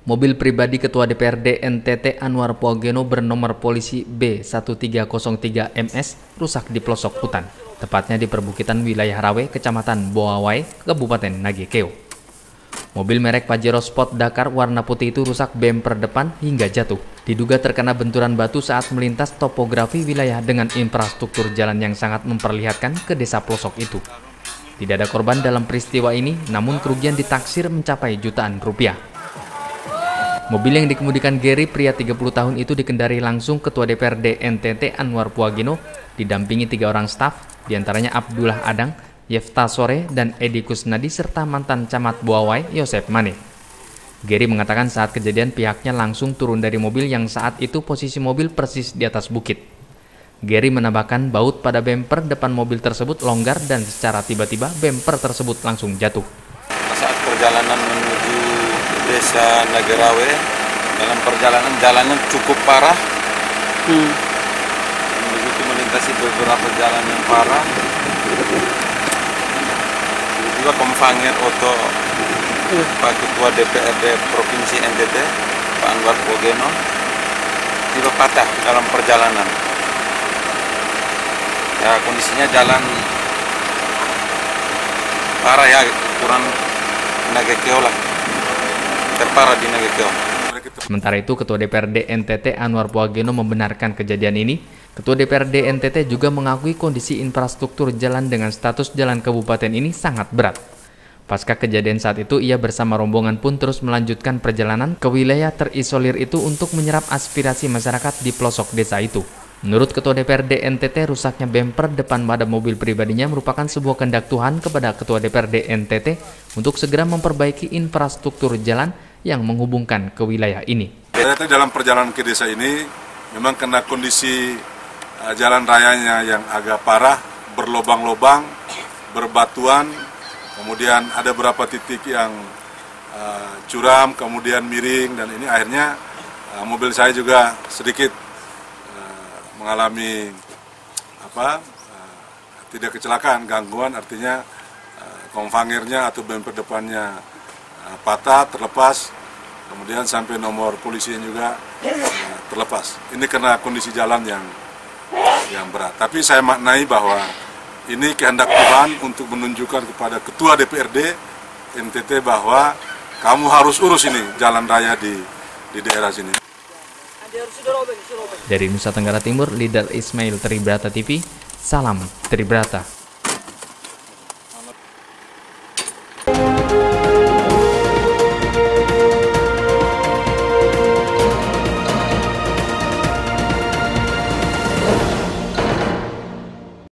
Mobil pribadi Ketua DPRD NTT Anwar Puageno bernomor polisi B1303MS rusak di pelosok hutan, tepatnya di perbukitan wilayah Rawe, Kecamatan Boawai, Kabupaten Nagekeo. Mobil merek Pajero Sport Dakar warna putih itu rusak bemper depan hingga jatuh. Diduga terkena benturan batu saat melintas topografi wilayah dengan infrastruktur jalan yang sangat memperlihatkan ke desa pelosok itu. Tidak ada korban dalam peristiwa ini, namun kerugian ditaksir mencapai jutaan rupiah. Mobil yang dikemudikan Gary, pria 30 tahun itu dikendarai langsung Ketua DPRD NTT Anwar Puageno, didampingi 3 orang staf, diantaranya Abdullah Adang, Yefta Sore, dan Edi Kusnadi, serta mantan camat Boawai, Yosep Mane. Gary mengatakan saat kejadian pihaknya langsung turun dari mobil yang saat itu posisi mobil persis di atas bukit. Gary menambahkan baut pada bemper depan mobil tersebut longgar dan secara tiba-tiba bemper tersebut langsung jatuh. Saat perjalanan menuju desa Nagerawe, dalam perjalanan jalannya cukup parah. Begitu melintasi beberapa jalan yang parah, tiba-tiba Komfanger Oto Pak Ketua DPRD Provinsi NTT, Pak Anwar Puageno, tiba patah dalam perjalanan. Ya, kondisinya jalan parah ya, kurang Nagekeo lah, terparah di Nagekeo. Sementara itu, Ketua DPRD NTT Anwar Puageno membenarkan kejadian ini. Ketua DPRD NTT juga mengakui kondisi infrastruktur jalan dengan status jalan kabupaten ini sangat berat. Pasca kejadian saat itu, ia bersama rombongan pun terus melanjutkan perjalanan ke wilayah terisolir itu untuk menyerap aspirasi masyarakat di pelosok desa itu. Menurut Ketua DPRD NTT, rusaknya bemper depan pada mobil pribadinya merupakan sebuah kehendak Tuhan kepada Ketua DPRD NTT untuk segera memperbaiki infrastruktur jalan yang menghubungkan ke wilayah ini. Ternyata dalam perjalanan ke desa ini memang kena kondisi jalan rayanya yang agak parah, berlobang-lobang, berbatuan, kemudian ada beberapa titik yang curam, kemudian miring, dan ini akhirnya mobil saya juga sedikit mengalami tidak kecelakaan, gangguan, artinya komfangernya atau bemper depannya patah, terlepas, kemudian sampai nomor polisinya juga terlepas. Ini karena kondisi jalan yang berat. Tapi saya maknai bahwa ini kehendak Tuhan untuk menunjukkan kepada Ketua DPRD NTT bahwa kamu harus urus ini jalan raya di daerah sini. Dari Nusa Tenggara Timur, Leader Ismail Tribrata TV, salam Tribrata.